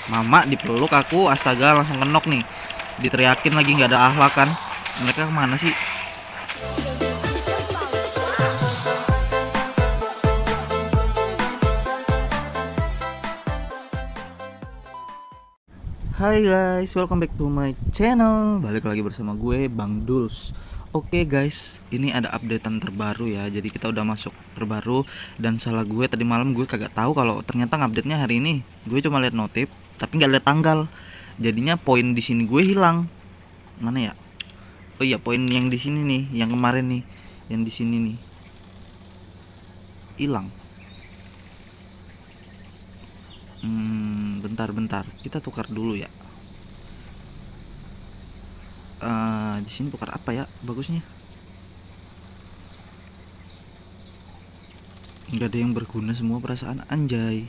Mama dipeluk aku, astaga langsung kenok nih. Diteriakin lagi nggak ada akhlak kan. Mereka kemana sih? Hai guys, welcome back to my channel. Balik lagi bersama gue, Bang Duls. Oke guys, ini ada updatean terbaru ya. Jadi kita udah masuk terbaru. Dan salah gue tadi malam gue kagak tahu kalau ternyata update-nya hari ini. Gue cuma lihat notif, tapi nggak lihat tanggal. Jadinya poin di sini gue hilang. Mana ya? Oh iya, poin yang di sini nih, yang kemarin nih, yang di sini nih hilang. Bentar, kita tukar dulu ya. Di sini tukar apa ya bagusnya? Nggak ada yang berguna semua perasaan, anjay.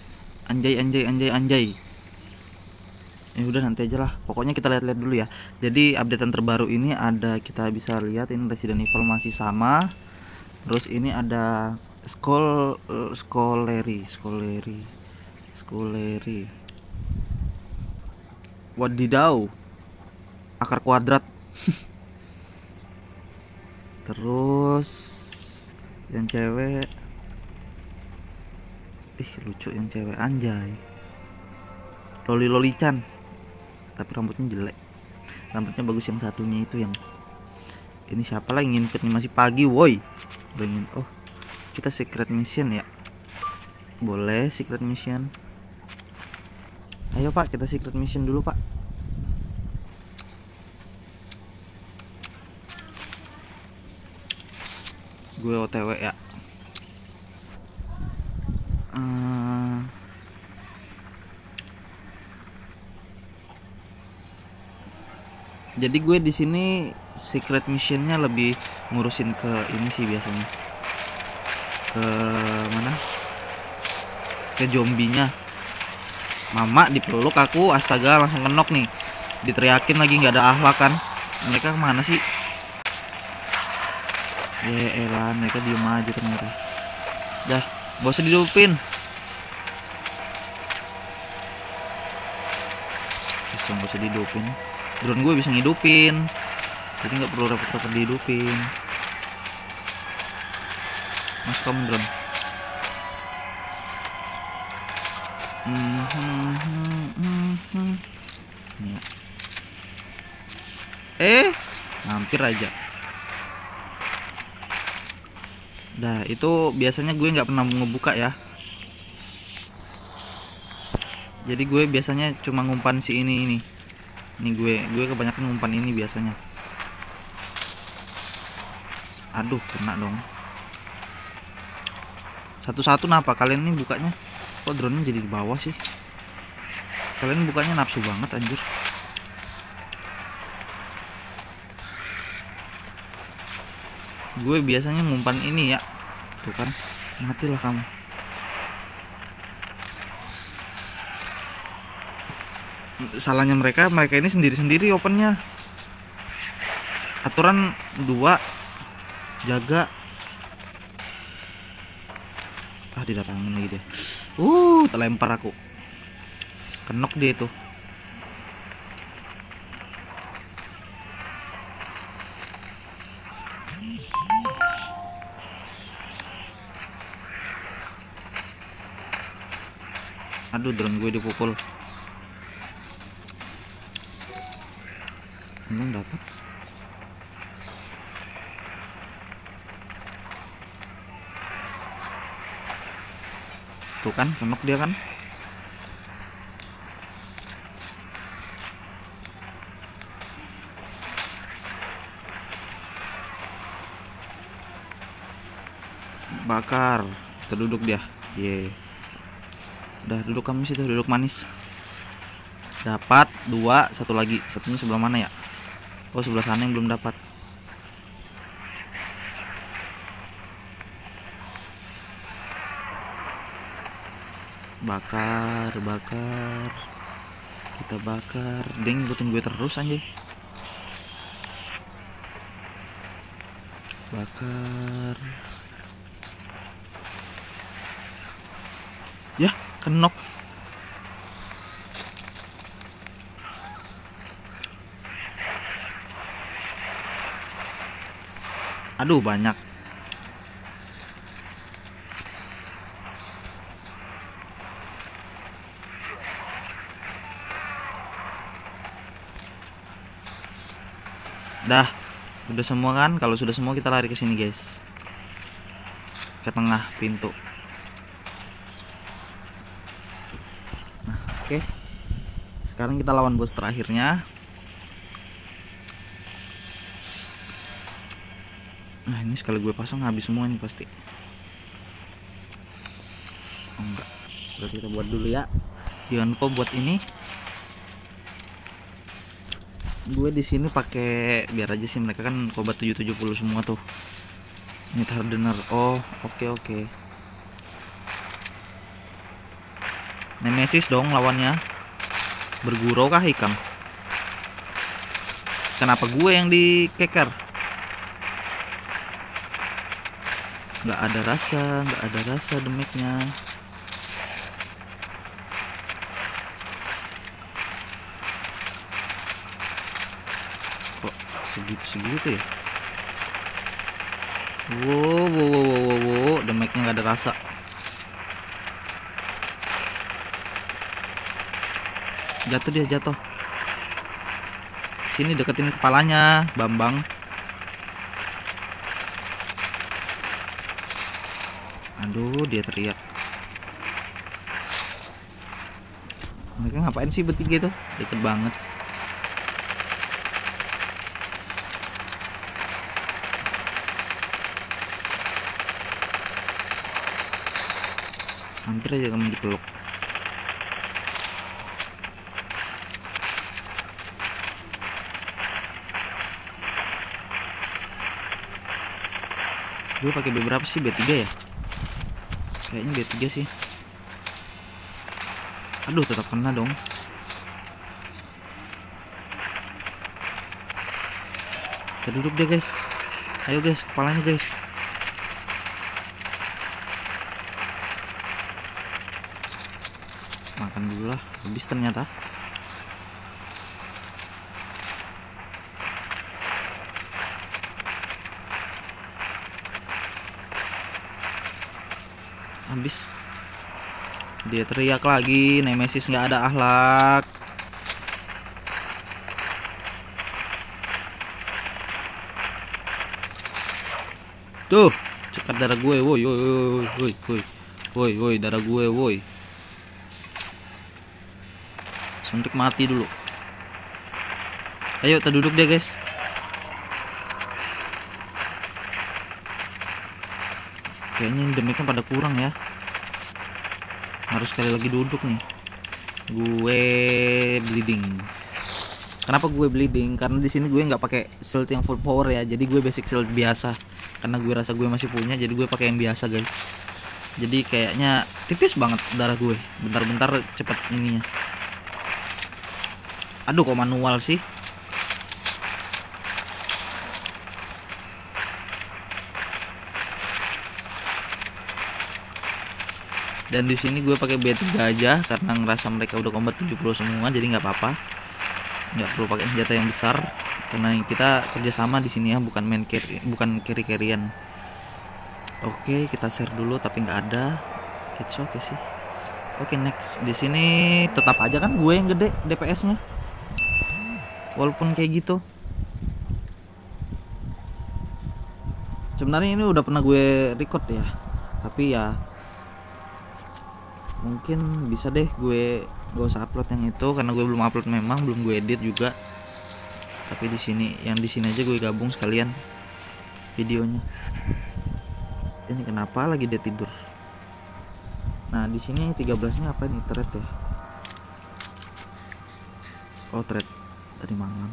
Ya udah nanti aja lah. Pokoknya kita lihat-lihat dulu ya. Jadi updatean terbaru ini ada, kita bisa lihat ini Resident Evil masih sama. Terus ini ada Scholarly. Wadidaw, akar kuadrat. Terus yang cewek, lucu yang cewek, anjay. Loli Chan, tapi rambutnya jelek. Rambutnya bagus yang satunya itu. Yang ini siapa lah, ingin invite masih pagi woi. Oh, kita secret mission ya. Boleh secret mission. Ayo pak, kita secret mission dulu pak. Gue OTW ya. Jadi gue di sini secret missionnya lebih ngurusin ke ini sih biasanya. Ke mana? Ke zombinya. Mama dipeluk aku, astaga langsung kenok nih. Diteriakin lagi nggak ada akhlak kan. Mereka kemana sih? Ya elah, mereka diem aja ternyata. Dah, gak usah dihidupin. Gak usah dihidupin. Drone gue bisa ngidupin, jadi nggak perlu repot-repot dihidupin. Masuk kamu drone. Hampir aja. Dah, itu biasanya gue nggak pernah ngebuka ya. Jadi gue biasanya cuma ngumpan si ini. Ini gue kebanyakan ngumpan ini biasanya. Aduh, kena dong. Satu-satu napa kalian nih bukanya? Kok drone-nya jadi di bawah sih? Kalian bukanya nafsu banget anjir. Gue biasanya ngumpan ini ya. Tuh kan, matilah kamu. Salahnya mereka ini sendiri-sendiri opennya. Aturan 2 jaga. Didatangin lagi dia. Terlempar aku. Kenok dia itu. Aduh, drone gue dipukul. Untung dapat. Tuh kan, kenok dia kan. Bakar. Terduduk dia. Udah duduk kamu situ, duduk manis. Dapat 2, satu lagi. Satunya sebelah mana ya? Oh, sebelah sana yang belum dapat. Bakar. Kita bakar. Dia ngikutin gue terus anjay. Bakar. Ya, kenok. Aduh, banyak. Dah, udah semua kan? Kalau sudah semua kita lari ke sini, guys. Ke tengah pintu. Nah, oke. Sekarang kita lawan bos terakhirnya. Nah, ini sekali gue pasang habis semua ini pasti. Oh, enggak. Berarti kita buat dulu ya. Jangan lupa buat ini. Gue di sini pakai biar aja sih, mereka kan Kobat 770 semua tuh. Ini hardener. Oh, oke. Nemesis dong lawannya. Bergurau kah Hikam? Kenapa gue yang dikeker? Nggak ada rasa damage-nya. Kok segitu ya? Wow, damage-nya nggak ada rasa. Jatuh. Sini deketin kepalanya, Bambang. Aduh, dia teriak. Mereka ngapain sih bertiga tuh? Deket banget. Hampir aja kamu dipeluk. Gue pakai beberapa sih, B3 ya? Kayaknya B3 sih. Aduh, tetap kena dong. Kita duduk deh, guys. Ayo guys, kepalanya guys. Makan dulu lah, habis ternyata. Habis. Dia teriak lagi, Nemesis nggak ada akhlak. Tuh, cekat darah gue, woi, darah gue, woi. Suntik mati dulu. Ayo, kita duduk deh, guys. Kayaknya damage-nya pada kurang ya. Harus sekali lagi duduk nih. Gue bleeding. Kenapa gue bleeding? Karena di sini gue nggak pakai shield yang full power ya. Jadi gue basic shield biasa. Karena gue rasa gue masih punya, jadi gue pakai yang biasa, guys. Jadi kayaknya tipis banget darah gue. Bentar-bentar cepet ininya. Aduh, kok manual sih? Dan di sini gue pakai B3 aja karena ngerasa mereka udah combat 70 semua, jadi nggak apa-apa. Nggak perlu pakai senjata yang besar karena kita kerjasama di sini ya, bukan main carry, bukan carry-carryan. Oke, kita share dulu tapi nggak ada. It's okay sih. Oke, next. Di sini tetap aja kan gue yang gede DPS-nya. Walaupun kayak gitu. Sebenarnya ini udah pernah gue record ya. Tapi ya mungkin bisa deh gue gak usah upload yang itu karena gue belum upload, memang belum gue edit juga. Tapi di sini, yang di sini aja gue gabung sekalian videonya. Ini kenapa lagi dia tidur? Nah, di sini 13-nya apa nih? Thread ya? Oh, thread tadi malam.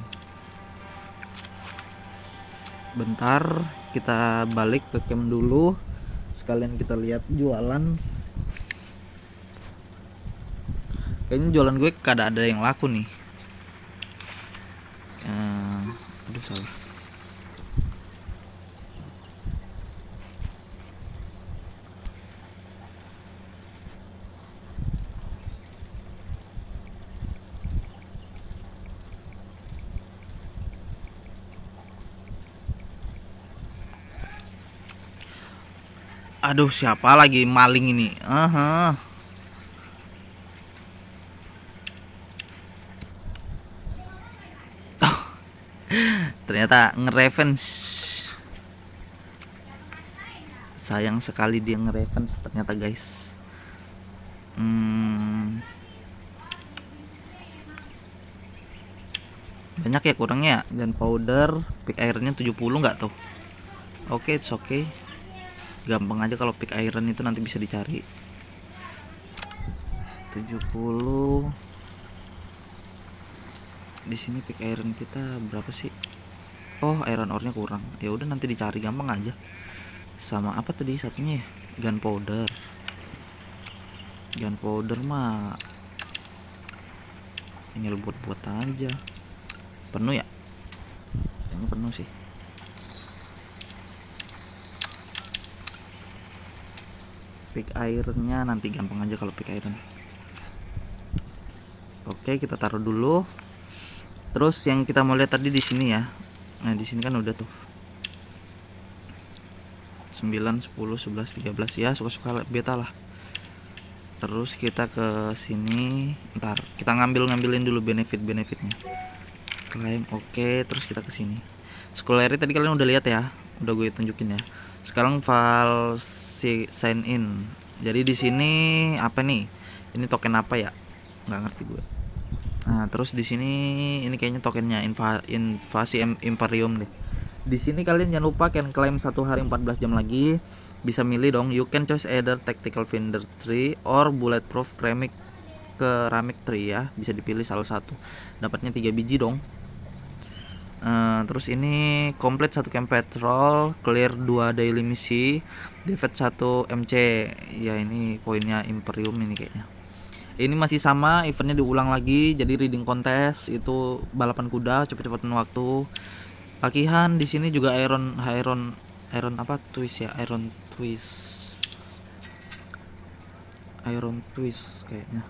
Bentar, kita balik ke camp dulu. Sekalian kita lihat jualan. Kayaknya jualan gue kada ada yang laku nih. Aduh, salah. Aduh, siapa lagi maling ini? Ternyata nge-revenge. Sayang sekali dia nge-revenge ternyata, guys. Banyak ya kurangnya. Gunpowder, pick ironnya 70 nggak tuh? Oke, it's okay. Gampang aja kalau pick iron itu nanti bisa dicari. 70. Di sini pick iron kita berapa sih? Oh, iron ore-nya kurang. Ya udah nanti dicari, gampang aja. Sama apa tadi satunya ya? Gunpowder. Gunpowder mah tinggal buat aja. Penuh ya? Kayaknya penuh sih. Pick ironnya nanti gampang aja kalau pick iron. Oke, kita taruh dulu. Terus yang kita mau lihat tadi di sini ya. Nah, di sini kan udah tuh 9, 10, 11, 13 ya, suka-suka beta lah. Terus kita ke sini, ntar kita ngambilin dulu benefitnya. Claim, oke. Terus kita ke sini. Scholarity tadi kalian udah lihat ya, udah gue tunjukin ya. Sekarang file sign in. Jadi di sini apa nih? Ini token apa ya? Nggak ngerti gue. Nah, terus di sini ini kayaknya tokennya invasi Imperium deh. Di sini kalian jangan lupa kan klaim 1 hari 14 jam lagi. Bisa milih dong, you can choose either tactical vendor tree or bulletproof ceramic tree ya. Bisa dipilih salah satu. Dapatnya 3 biji dong. Terus ini complete 1 camp patrol, clear 2 daily misi, defeat 1 MC. Ya ini poinnya Imperium ini kayaknya. Ini masih sama, eventnya diulang lagi. Jadi reading contest itu balapan kuda, cepet-cepetan waktu. Latihan di sini juga iron apa twist ya, iron twist kayaknya.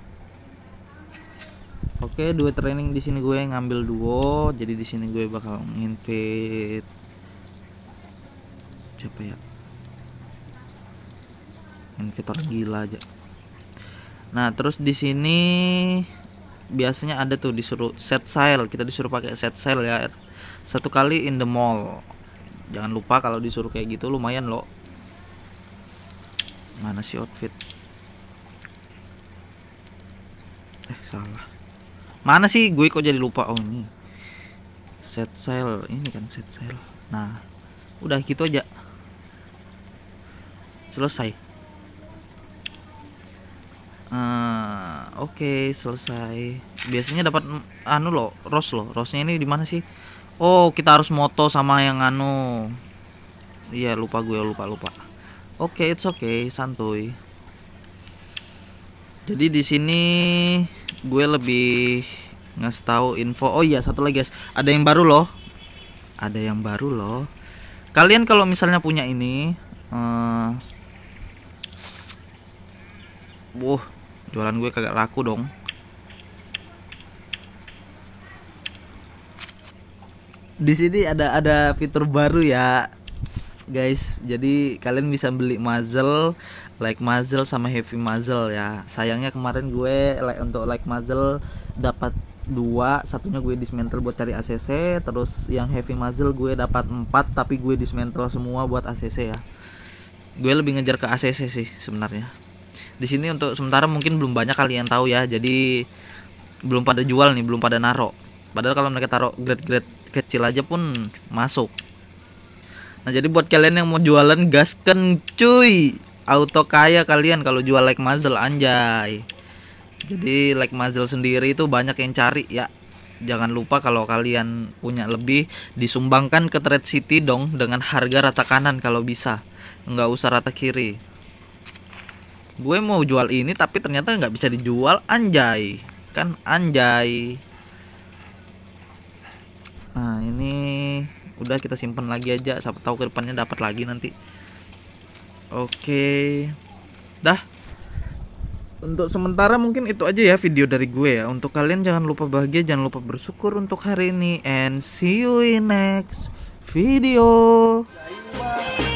Oke, duo training di sini gue ngambil duo. Jadi di sini gue bakal invite siapa ya? Invite orang gila aja. Nah, terus di sini biasanya ada tuh disuruh set sail. Kita disuruh pakai set sail ya. 1 kali in the mall. Jangan lupa kalau disuruh kayak gitu lumayan loh. Mana sih outfit? Salah. Mana sih gue kok jadi lupa? Oh ini. Set sail, ini kan set sail. Nah, udah gitu aja. Selesai. Oke, selesai. Biasanya dapat anu loh, rose-nya ini di mana sih? Oh, kita harus moto sama yang anu. Iya, lupa. Oke, it's okay, santuy. Jadi di sini gue lebih ngasih tahu info. Oh iya, satu lagi guys, ada yang baru loh. Kalian kalau misalnya punya ini, jualan gue kagak laku dong. Di sini ada fitur baru ya, guys. Jadi kalian bisa beli muzzle, light muzzle sama heavy muzzle ya. Sayangnya kemarin gue untuk light muzzle dapat 2, satunya gue dismantle buat cari ACC, terus yang heavy muzzle gue dapat 4 tapi gue dismantle semua buat ACC ya. Gue lebih ngejar ke ACC sih sebenarnya. Di sini untuk sementara mungkin belum banyak kalian tahu ya. Jadi belum pada jual nih, belum pada naro. Padahal kalau mereka taruh grade kecil aja pun masuk. Nah, jadi buat kalian yang mau jualan, gasken cuy. Auto kaya kalian kalau jual like muzzle, anjay. Jadi like muzzle sendiri itu banyak yang cari ya. Jangan lupa kalau kalian punya lebih, disumbangkan ke Trade City dong dengan harga rata kanan kalau bisa. Nggak usah rata kiri. Gue mau jual ini tapi ternyata nggak bisa dijual, anjay. Kan anjay. Nah, ini udah kita simpan lagi aja, siapa tahu ke depannya dapat lagi nanti. Oke. Dah. Untuk sementara mungkin itu aja ya video dari gue ya. Untuk kalian jangan lupa bahagia, jangan lupa bersyukur untuk hari ini, and see you in next video.